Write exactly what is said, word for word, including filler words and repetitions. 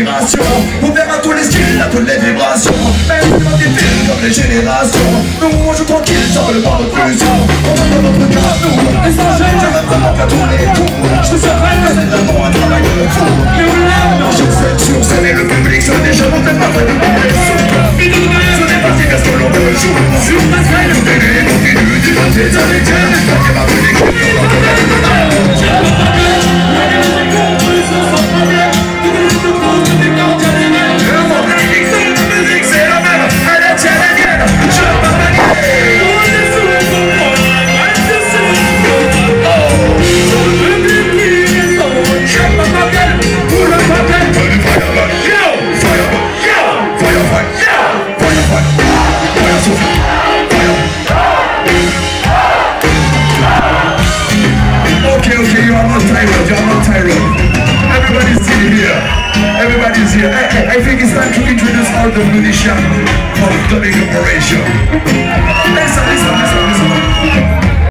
inspiration. Ouvert à tous les styles, à toutes les vibrations. Même si on défile comme les générations. Nous on joue tranquille sans le pas de pollution. On va dans notre cas, nous, les singes. J'aime vraiment qu'à tous les coups. Je te serai que c'est vraiment un travail de fou. Non, je sais sur scène et le public se déjà on fait pas de sous. Ce n'est pas si parce que l'on me joue. Sur ma scène, le télé continue du côté de l'étienne. Et ma petite coupe, on va faire de la Everybody's here. I, I, I think it's time to introduce all the musicians.